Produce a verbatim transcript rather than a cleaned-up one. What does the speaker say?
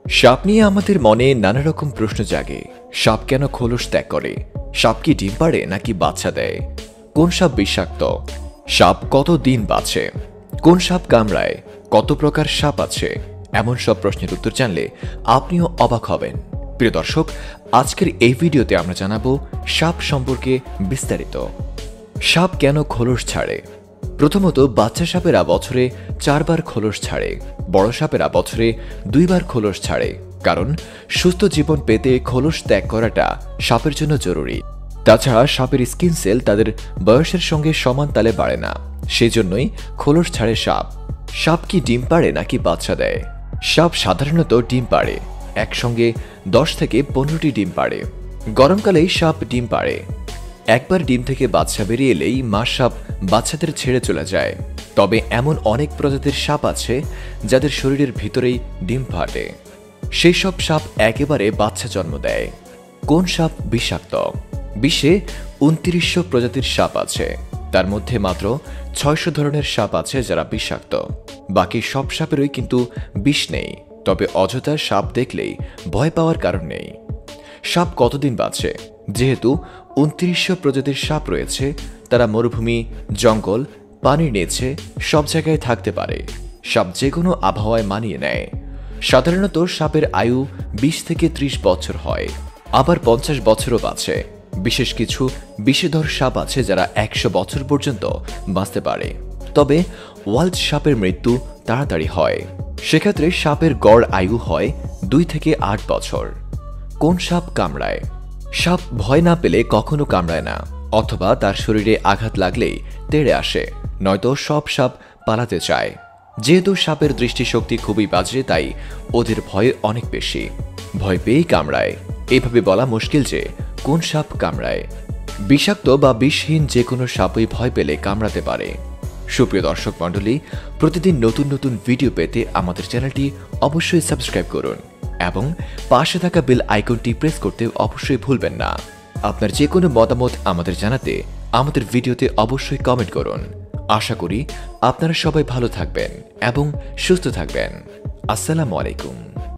সাপ নিয়ে আমাদের মনে নানা রকম প্রশ্ন জাগে। সাপ কেন খোলস ত্যাগ করে? সাপ কি ডিম পাড়ে নাকি বাচ্চা দেয়? কোন সাপ বিষাক্ত? সাপ কত দিন বাঁচে? কোন সাপ কামড়ায়? কত প্রকার সাপ আছে? এমন সব প্রশ্নের উত্তর জানলে আপনিও অবাক হবেন। প্রিয় দর্শক, আজকের এই ভিডিওতে আমরা জানাবো সাপ সম্পর্কে বিস্তারিত। সাপ কেন খোলস ছাড়ে? প্রথমত, বাচ্চা সাপেরা বছরে চারবার খোলস ছাড়ে, বড় সাপেরা বছরে দুইবার খোলস ছাড়ে। কারণ সুস্থ জীবন পেতে খোলস ত্যাগ করাটা সাপের জন্য জরুরি। তাছাড়া সাপের স্কিন সেল তাদের বয়সের সঙ্গে সমান তালে বাড়ে না, সেজন্যই খোলস ছাড়ে সাপ। সাপ কি ডিম পাড়ে নাকি বাচ্চা দেয়? সাপ সাধারণত ডিম পাড়ে। একসঙ্গে দশ থেকে পনেরোটি ডিম পাড়ে। গরমকালেই সাপ ডিম পাড়ে। একবার ডিম থেকে বাচ্চা বেরিয়ে এলেই মা সাপ বাচ্চাদের ছেড়ে চলে যায়। তবে এমন অনেক প্রজাতির সাপ আছে যাদের শরীরের ভিতরেই ডিম ফাটে। সেই সব সাপ একেবারে বাচ্চা জন্ম দেয়। কোন সাপ বিষাক্ত? বিশ্বে উনত্রিশশো প্রজাতির সাপ আছে। তার মধ্যে মাত্র ছয়শো ধরনের সাপ আছে যারা বিষাক্ত। বাকি সব সাপেরই কিন্তু বিষ নেই। তবে অযথা সাপ দেখলেই ভয় পাওয়ার কারণ নেই। সাপ কতদিন বাঁচে? যেহেতু উনত্রিশশো প্রজাতির সাপ রয়েছে, তারা মরুভূমি, জঙ্গল, পানির নিচে সব জায়গায় থাকতে পারে। সাপ যে কোনো আবহাওয়ায় মানিয়ে নেয়। সাধারণত সাপের আয়ু বিশ থেকে ত্রিশ বছর হয়, আবার পঞ্চাশ বছরও বাঁচে। বিশেষ কিছু বিষধর সাপ আছে যারা একশো বছর পর্যন্ত বাঁচতে পারে। তবে ওয়াল্ড সাপের মৃত্যু তাড়াতাড়ি হয়। সেক্ষেত্রে সাপের গড় আয়ু হয় দুই থেকে আট বছর। কোন সাপ কামড়ায়? সাপ ভয় না পেলে কখনো কামড়ায় না, অথবা তার শরীরে আঘাত লাগলেই তেড়ে আসে, নয়তো সব সাপ পালাতে চায়। যেহেতু সাপের দৃষ্টিশক্তি খুবই বাজে, তাই ওদের ভয় অনেক বেশি। ভয় পেয়েই কামড়ায়। এভাবে বলা মুশকিল যে কোন সাপ কামড়ায়। বিষাক্ত বা বিষহীন যে কোনো সাপই ভয় পেলে কামড়াতে পারে। সুপ্রিয় দর্শক মণ্ডলী, প্রতিদিন নতুন নতুন ভিডিও পেতে আমাদের চ্যানেলটি অবশ্যই সাবস্ক্রাইব করুন এবং পাশে থাকা বেল আইকনটি প্রেস করতে অবশ্যই ভুলবেন না। আপনার যে কোনো মতামত আমাদের জানাতে আমাদের ভিডিওতে অবশ্যই কমেন্ট করুন। আশা করি আপনারা সবাই ভালো থাকবেন এবং সুস্থ থাকবেন। আসসালামু আলাইকুম।